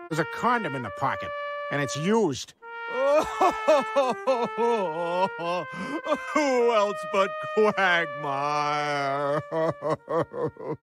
There's a condom in the pocket, and it's used. Who else but Quagmire?